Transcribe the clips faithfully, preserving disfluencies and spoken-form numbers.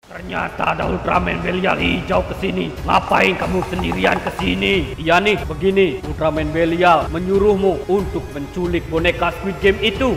Ternyata ada Ultraman Belial hijau kesini. Ngapain kamu sendirian kesini? Iya nih, begini. Ultraman Belial menyuruhmu untuk menculik boneka Squid Game itu.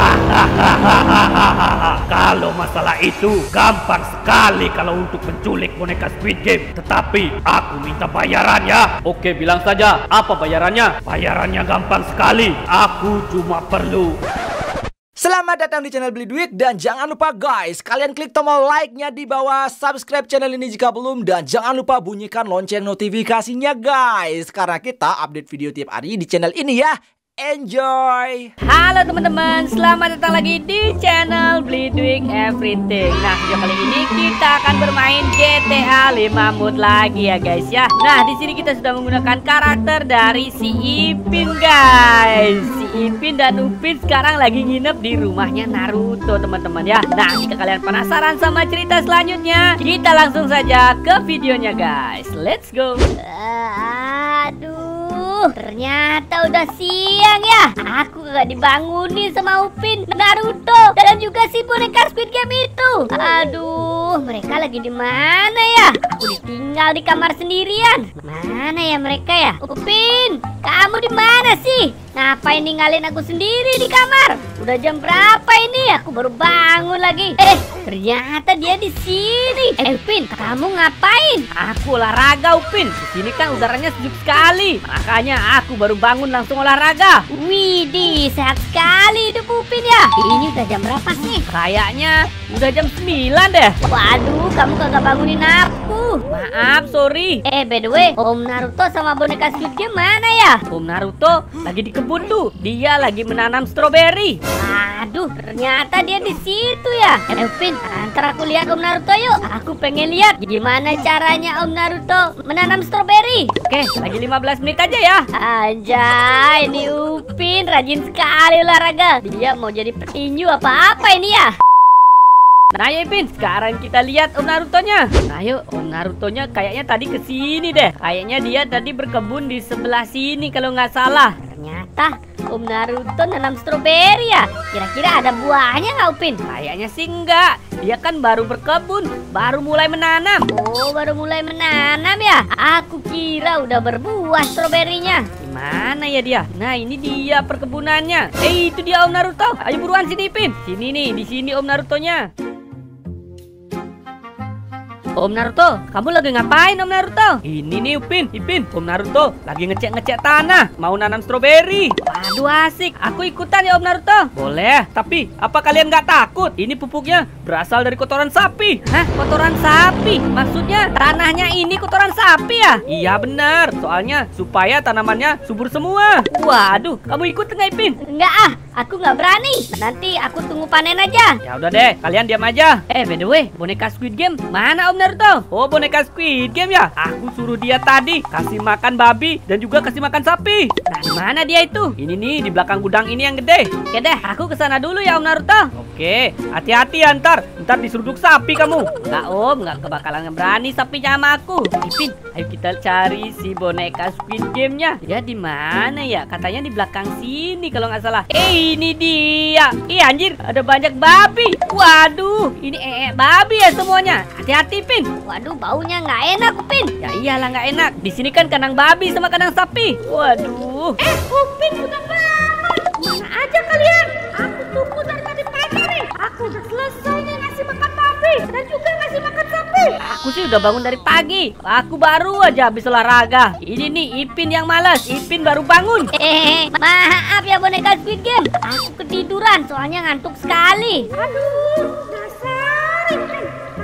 Kalau masalah itu gampang sekali kalau untuk menculik boneka Squid Game. Tetapi aku minta bayarannya. Oke, bilang saja. Apa bayarannya? Bayarannya gampang sekali. Aku cuma perlu... Selamat datang di channel Beli Duit. Dan jangan lupa guys, kalian klik tombol like-nya di bawah, subscribe channel ini jika belum. Dan jangan lupa bunyikan lonceng notifikasinya guys, karena kita update video tiap hari di channel ini ya. Enjoy. Halo teman-teman, selamat datang lagi di channel Beli Duit Everything. Nah, video kali ini kita akan bermain G T A lima Mood lagi ya guys ya. Nah, di sini kita sudah menggunakan karakter dari si Ipin guys. Si Ipin dan Upin sekarang lagi nginep di rumahnya Naruto teman-teman ya. Nah, jika kalian penasaran sama cerita selanjutnya, kita langsung saja ke videonya guys. Let's go. Aduh, ternyata udah siang ya. Aku gak dibangunin sama Upin, Naruto, dan juga si boneka Squid Game itu. Aduh, mereka lagi di mana ya? Aku ditinggal di kamar sendirian. Mana ya mereka ya? Upin, kamu di mana sih? Ngapain ninggalin aku sendiri di kamar? Udah jam berapa ini? Aku baru bangun lagi. Eh, ternyata dia di sini. Eh, Upin, kamu ngapain? Aku olahraga, Upin. Di sini kan udaranya sejuk sekali. Makanya aku baru bangun langsung olahraga. Widih, sehat sekali hidup Upin ya. Ini udah jam berapa sih? Kayaknya udah jam sembilan deh. Waduh, kamu kagak bangunin aku. Maaf, sorry. Eh, by the way, Om Naruto sama boneka Squid Game mana ya? Om Naruto lagi di kebun tuh. Dia lagi menanam stroberi. Aduh, ternyata dia di situ ya. Eh, Upin, antar aku lihat Om Naruto yuk. Aku pengen lihat gimana caranya Om Naruto menanam stroberi. Oke, lagi lima belas menit aja ya. Anjay, ini Upin rajin sekali olahraga. Dia mau jadi petinju apa-apa ini ya. Nah ya Ipin, sekarang kita lihat Om Naruto-nya. Nah yuk, Om Naruto-nya kayaknya tadi kesini deh. Kayaknya dia tadi berkebun di sebelah sini kalau nggak salah. Ternyata Om Naruto nanam stroberi ya. Kira-kira ada buahnya nggak Upin? Kayaknya sih enggak. Dia kan baru berkebun, baru mulai menanam. Oh, baru mulai menanam ya. Aku kira udah berbuah stroberinya. Mana ya dia? Nah, ini dia perkebunannya. Eh, itu dia Om Naruto. Ayo buruan sini Ipin. Sini nih, di sini Om Naruto-nya. Om Naruto, kamu lagi ngapain Om Naruto? Ini nih Upin, Ipin, Om Naruto lagi ngecek-ngecek tanah, mau nanam stroberi. Waduh asik, aku ikutan ya Om Naruto. Boleh, tapi apa kalian nggak takut? Ini pupuknya berasal dari kotoran sapi. Hah, kotoran sapi? Maksudnya tanahnya ini kotoran sapi ya? Iya benar, soalnya supaya tanamannya subur semua. Waduh, kamu ikut nggak Ipin? Enggak ah, aku nggak berani. Nanti aku tunggu panen aja. Ya udah deh, kalian diam aja. Eh, by the way, boneka Squid Game mana Om Naruto? Oh, boneka Squid Game ya? Aku suruh dia tadi kasih makan babi dan juga kasih makan sapi. Nah, di mana dia itu? Ini nih, di belakang gudang ini yang gede. Oke deh, aku kesana dulu ya Om Naruto. Oke, hati-hati ya ntar. Ntar diseruduk sapi kamu. Enggak Om, nggak kebakalan berani sapinya sama aku. Ipin, ayo kita cari si boneka Squid Game-nya. Dia di mana ya? Katanya di belakang sini kalau nggak salah. Eh, ini dia. Ih anjir, ada banyak babi. Waduh, ini ee babi ya semuanya. Hati-hati Pin. Waduh, baunya nggak enak Upin. Ya iyalah nggak enak. Di sini kan kandang babi sama kandang sapi. Waduh. Eh, Upin udah bangun. Mana aja kalian? Aku tunggu dari tadi pagi nih. Aku udah selesai nih ngasih makan babi dan juga ngasih makan sapi. Aku sih udah bangun dari pagi. Aku baru aja habis olahraga. Ini nih Ipin yang malas. Ipin baru bangun. Eh, maaf ya boneka Squid Game. Aku ketiduran soalnya ngantuk sekali. Aduh, dasar Ipin.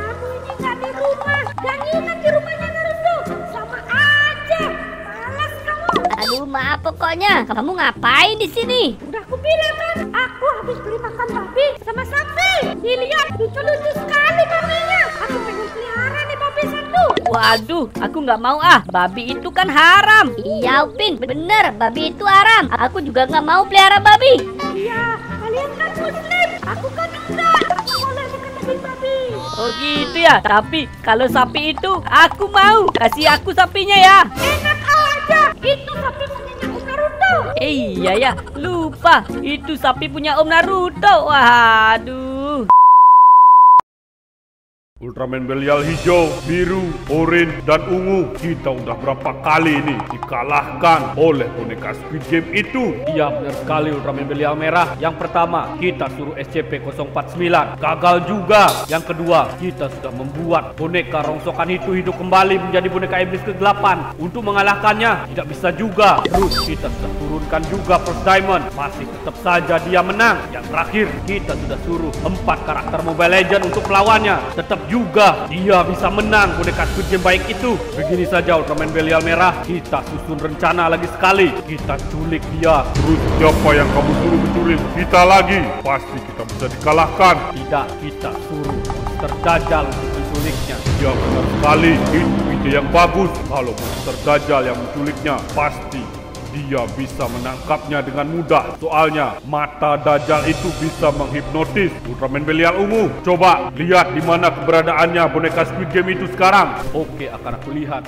Gak nginep di rumahnya Naruto. Sama aja. Malas kamu. Aduh, maaf pokoknya. Kamu ngapain di sini? Udah aku bilang kan, aku habis beli makan babi sama sapi. Nih lihat, lucu-lucu sekali babinya. Aku pengen pelihara nih babi satu. Waduh, aku nggak mau ah. Babi itu kan haram. Iya, Upin, bener. Babi itu haram. Aku juga nggak mau pelihara babi. Iya, kalian kan muslim. Aku kan enggak. Aku boleh dikatakan babi. Oh gitu ya. Tapi kalau sapi itu aku mau. Kasih aku sapinya ya. Enak aja. Itu sapi punya Om Naruto. Eh, iya ya. Lupa. Itu sapi punya Om Naruto. Waduh. Ultraman Belial hijau, biru, oranye, dan ungu. Kita udah berapa kali ini dikalahkan oleh boneka Squid Game itu? Iya benar sekali Ultraman Belial merah. Yang pertama, kita suruh S C P nol empat sembilan. Gagal juga. Yang kedua, kita sudah membuat boneka rongsokan itu hidup kembali menjadi boneka iblis ke delapan. Untuk mengalahkannya, tidak bisa juga. Terus kita sudah turunkan juga First Diamond. Masih tetap saja dia menang. Yang terakhir, kita sudah suruh empat karakter Mobile Legends untuk melawannya. Tetap juga dia bisa menang boneka Squid Game baik itu. Begini saja Ultraman Belial merah, kita susun rencana lagi sekali. Kita culik dia. Terus siapa yang kamu suruh menculik? Kita lagi. Pasti kita bisa dikalahkan. Tidak, kita suruh Monster Dajjal untuk menculiknya. Ya benar sekali. Itu ide yang bagus. Kalau Monster Dajjal yang menculiknya, pasti dia bisa menangkapnya dengan mudah. Soalnya mata Dajjal itu bisa menghipnotis Ultraman Belial ungu. Coba lihat di mana keberadaannya boneka Squid Game itu sekarang. Oke, akan aku lihat.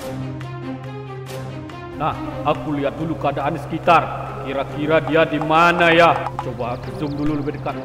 Nah, aku lihat dulu keadaan di sekitar. Kira-kira dia di mana ya? Coba aku zoom dulu lebih dekat.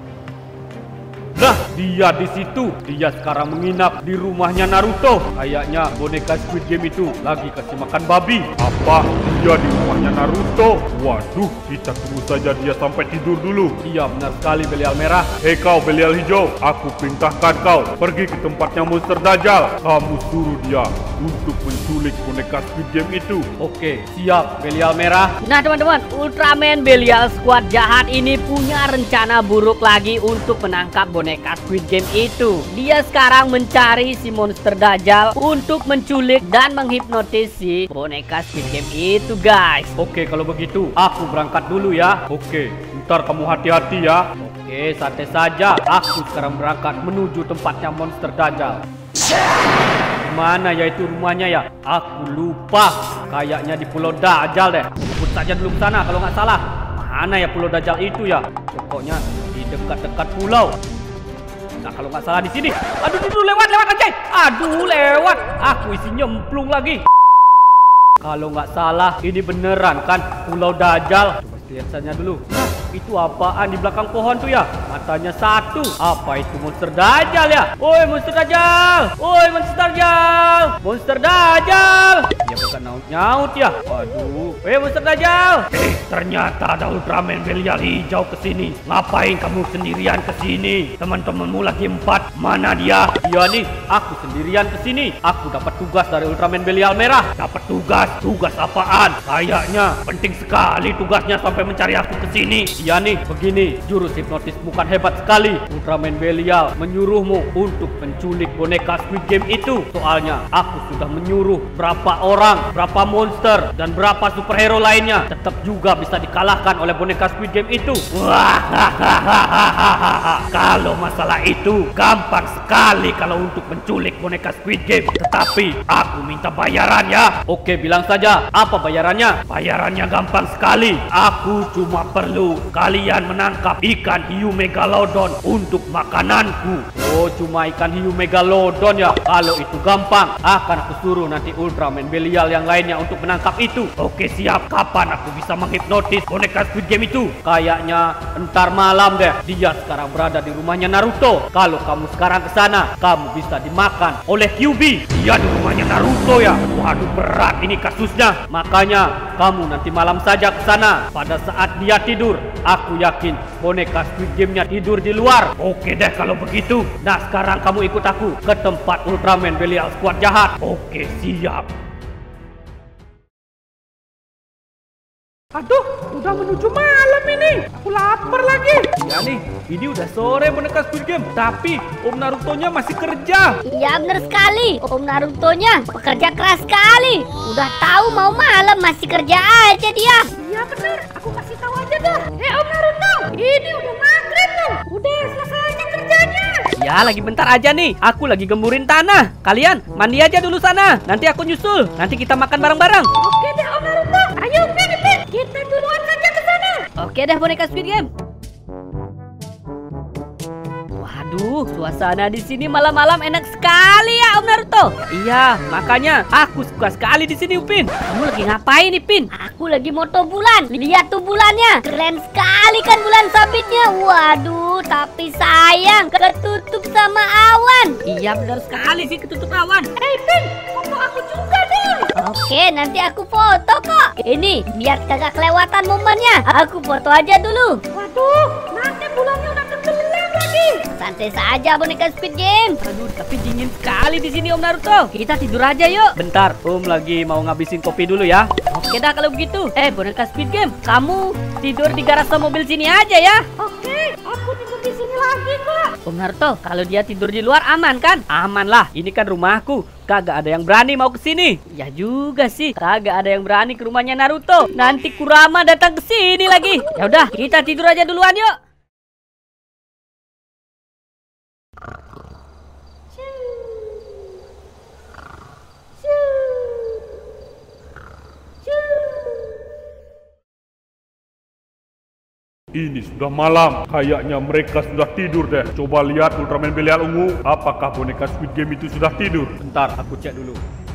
Nah, dia di situ. Dia sekarang menginap di rumahnya Naruto. Kayaknya boneka Squid Game itu lagi kasih makan babi. Apa? Dia di rumahnya Naruto? Waduh, kita tunggu saja dia sampai tidur dulu. Iya, benar sekali Belial merah. Hei kau Belial hijau, aku perintahkan kau pergi ke tempatnya Monster Dajjal. Kamu suruh dia untuk menculik boneka Squid Game itu. Oke, siap Belial merah. Nah teman-teman, Ultraman Belial Squad jahat ini punya rencana buruk lagi untuk menangkap boneka Squid Game itu. Dia sekarang mencari si Monster Dajjal untuk menculik dan menghipnotis si boneka Squid Game itu guys. Oke, kalau begitu aku berangkat dulu ya. Oke, ntar kamu hati-hati ya. Oke, santai saja. Aku sekarang berangkat menuju tempatnya Monster Dajjal. Mana ya itu rumahnya ya? Aku lupa. Kayaknya di Pulau Dajjal deh. Sebut saja dulu ke sana kalau nggak salah. Mana ya Pulau Dajjal itu ya? Pokoknya di dekat-dekat pulau. Nah, kalau nggak salah di sini. Aduh, aduh, lewat, lewat aja. Aduh, lewat. Aku isi nyemplung lagi. Kalau nggak salah, ini beneran kan Pulau Dajjal. Coba lihat saja dulu. Nah, itu apaan di belakang pohon tuh ya? Matanya satu. Apa itu Monster Dajjal ya? Oi, Monster Dajjal. Oi, Monster Dajjal. Monster Dajjal. Dia bukan nyaut-nyaut ya? Waduh. Eh, Monster Dajjal. Eh, ternyata ada Ultraman Belial hijau kesini. Ngapain kamu sendirian kesini? Teman-temanmu lagi empat. Mana dia? Dia nih. Aku sendirian kesini. Aku dapat tugas dari Ultraman Belial merah. Dapat tugas? Tugas apaan? Kayaknya penting sekali tugasnya sampai mencari aku kesini. Iya nih, begini. Jurus hipnotis bukan hebat sekali. Ultraman Belial menyuruhmu untuk menculik boneka Squid Game itu. Soalnya aku sudah menyuruh berapa orang, berapa monster, dan berapa superhero lainnya. Tetap juga bisa dikalahkan oleh boneka Squid Game itu. Wah, kalau masalah itu gampang sekali kalau untuk menculik boneka Squid Game. Tetapi aku minta bayaran ya. Oke, bilang saja apa bayarannya? Bayarannya gampang sekali. Aku cuma perlu kalian menangkap ikan hiu megalodon untuk makananku. Oh, cuma ikan hiu megalodon ya? Kalau itu gampang, akan aku suruh nanti Ultraman Belial yang lainnya untuk menangkap itu. Oke, siap. Kapan aku bisa menghipnotis boneka Squid Game itu? Kayaknya entar malam deh. Dia sekarang berada di rumahnya Naruto. Kalau kamu sekarang ke sana, kamu bisa dimakan oleh Kyuubi. Dia di rumahnya Naruto ya? Waduh, berat ini kasusnya. Makanya kamu nanti malam saja ke sana. Pada saat dia tidur, aku yakin boneka Squid Game-nya tidur di luar. Oke deh kalau begitu. Nah, sekarang kamu ikut aku ke tempat Ultraman Belial Squad jahat. Oke, siap. Aduh, udah menuju malam ini. Aku lapar lagi. Ya nih, ini udah sore boneka Squid Game. Tapi Om Naruto-nya masih kerja. Iya bener sekali. Om Naruto-nya bekerja keras sekali. Udah tahu mau malam masih kerja aja dia. Iya bener, aku kasih tahu aja dah. Hei Om Naruto, ini udah maghrib tuh. Udah selesai aja kerjanya. Ya, lagi bentar aja nih. Aku lagi gemurin tanah. Kalian mandi aja dulu sana. Nanti aku nyusul. Nanti kita makan bareng-bareng. Oke deh Om Naruto. Ayo Pin, Pin. Kita duluan saja ke sana. Oke dah boneka Squid Game. Waduh, suasana di sini malam-malam enak sekali ya Om Naruto. Naruto. Ya, iya, makanya aku suka sekali di sini, Upin. Kamu lagi ngapain nih, Pin? Aku lagi moto bulan. Lihat tuh bulannya. Keren sekali kan bulan sabitnya. Waduh, tapi sayang ketutup sama awan. Iya, benar sekali sih ketutup awan. Hei Pin, foto aku juga dong. Oke, nanti aku foto kok. Ini biar kagak kelewatan momennya. Aku foto aja dulu. Waduh, nanti bulannya udah tenggelam lagi. Santai saja boneka Squid Game. Aduh, tapi dingin sekali di sini, Om Naruto. Kita tidur aja yuk. Bentar, Om lagi mau ngabisin kopi dulu ya. Oke dah kalau begitu. Eh, boneka Squid Game, kamu tidur di garasi mobil sini aja ya. Oke, aku tidur di sini lagi kok. Om Naruto, kalau dia tidur di luar aman kan? Aman lah, ini kan rumahku. Kagak ada yang berani mau ke sini. Ya juga sih, kagak ada yang berani ke rumahnya Naruto. Nanti Kurama datang ke sini lagi. Ya udah, kita tidur aja duluan yuk. Ini sudah malam, kayaknya mereka sudah tidur deh. Coba lihat Ultraman Belial Ungu, apakah boneka Squid Game itu sudah tidur? Bentar, aku cek dulu.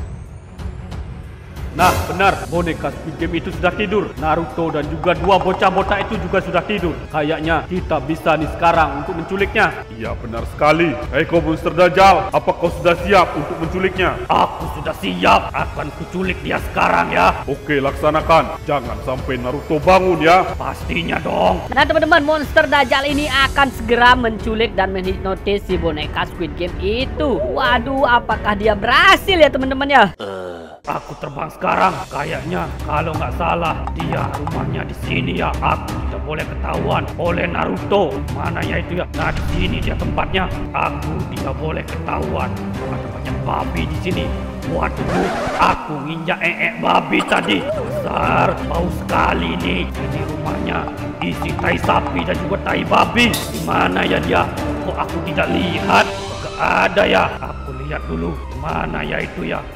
Nah, benar, boneka Squid Game itu sudah tidur. Naruto dan juga dua bocah-bocah itu juga sudah tidur. Kayaknya kita bisa nih sekarang untuk menculiknya. Iya, benar sekali. Hei kau monster Dajjal, apa kau sudah siap untuk menculiknya? Aku sudah siap, akan kuculik dia sekarang ya. Oke, laksanakan. Jangan sampai Naruto bangun ya. Pastinya dong. Nah teman-teman, monster Dajjal ini akan segera menculik dan menghipnotis si boneka Squid Game itu. Waduh, apakah dia berhasil ya teman-teman ya? Aku terbang sekarang. Kayaknya kalau nggak salah dia rumahnya di sini ya. Aku tidak boleh ketahuan oleh Naruto. Mana ya itu ya? Nah di sini dia tempatnya. Aku tidak boleh ketahuan. Ada banyak babi di sini. Waduh, aku nginjak ee babi tadi. Besar, bau sekali nih. Ini rumahnya isi tai sapi dan juga tai babi. Di mana ya dia? Kok aku tidak lihat? Gak ada ya. Aku lihat dulu. Mana ya itu ya?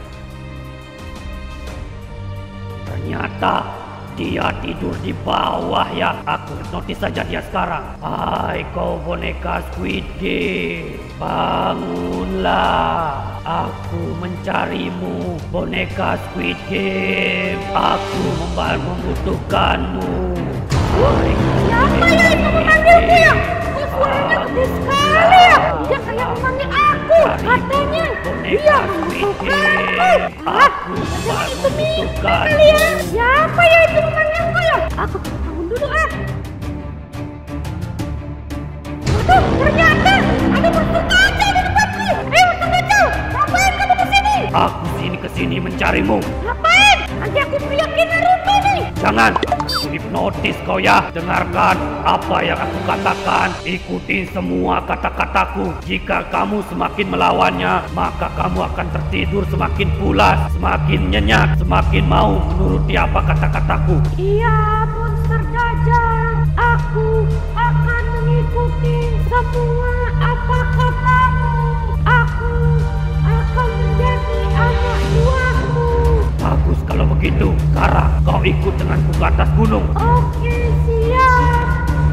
Ternyata dia tidur di bawah ya. Aku hipnotis saja dia sekarang. Hai kau boneka Squid Game, bangunlah. Aku mencarimu boneka Squid Game. Aku membutuhkanmu. Hai, Siapa ya itu memanggilku ya? Kok suaranya gede sekali ya? Dia kayak memanggil aku. Katanya dia membutuhkanku. Aku membutuhkan kalian. Siapa ya itu memanggilku ya? Aku bangun dulu ah. Waduh, ternyata ada monster Dajjal di depanku. Eh, monster Dajjal, ngapain kamu kesini? Aku sini kesini mencarimu. Ngapain? Nanti aku teriakin Naruto nih. Jangan, aku hipnotis kau ya. Dengarkan apa yang aku katakan. Ikuti semua kata-kataku. Jika kamu semakin melawannya, maka kamu akan tertidur semakin pulas, semakin nyenyak, semakin mau menuruti apa kata-kataku. Iya, monster Dajjal. Aku akan mengikuti semua apa katamu. Aku akan menjadi anak buahmu. Bagus kalau begitu. Sekarang kau ikut denganku ke atas gunung. Oke, siap.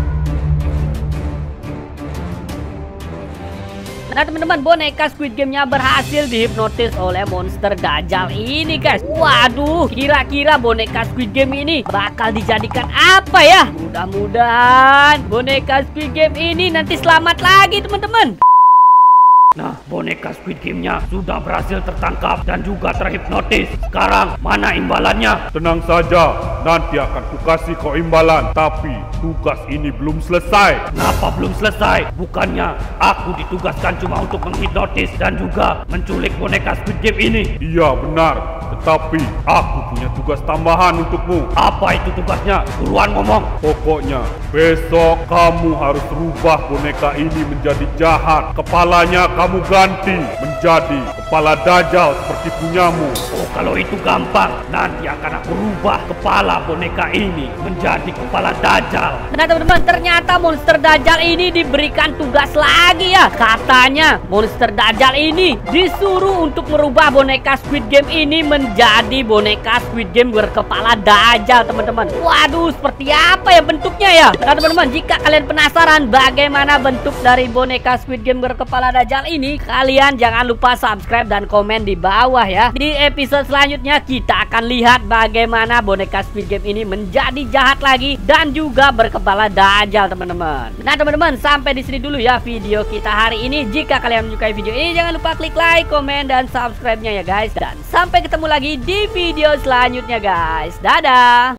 Nah teman-teman, boneka Squid Game-nya berhasil dihipnotis oleh monster Dajjal ini guys. Waduh, kira-kira boneka Squid Game ini bakal dijadikan apa ya? Mudah-mudahan boneka Squid Game ini nanti selamat lagi teman-teman. Nah, boneka Squid Game-nya sudah berhasil tertangkap dan juga terhipnotis. Sekarang, mana imbalannya? Tenang saja, nanti akan kukasih kau imbalan. Tapi tugas ini belum selesai. Kenapa belum selesai? Bukannya aku ditugaskan cuma untuk menghipnotis dan juga menculik boneka Squid Game ini? Iya benar, tetapi aku punya tugas tambahan untukmu. Apa itu tugasnya? Buruan ngomong. Pokoknya besok kamu harus rubah boneka ini menjadi jahat. Kepalanya kamu ganti menjadi kepala Dajjal seperti punyamu. Oh, kalau itu gampang. Nanti akan aku rubah kepala boneka ini menjadi kepala Dajjal. Nah teman-teman, ternyata monster Dajjal ini diberikan tugas lagi ya. Katanya monster Dajjal ini disuruh untuk merubah boneka Squid Game ini menjadi menjadi boneka Squid Game berkepala Dajjal, teman-teman. Waduh, seperti apa ya bentuknya ya? Nah, teman-teman, jika kalian penasaran bagaimana bentuk dari boneka Squid Game berkepala Dajjal ini, kalian jangan lupa subscribe dan komen di bawah ya. Di episode selanjutnya kita akan lihat bagaimana boneka Squid Game ini menjadi jahat lagi dan juga berkepala Dajjal, teman-teman. Nah, teman-teman, sampai di sini dulu ya video kita hari ini. Jika kalian menyukai video ini, jangan lupa klik like, komen, dan subscribe-nya ya guys. Dan sampai ketemu lagi di video selanjutnya guys. Dadah.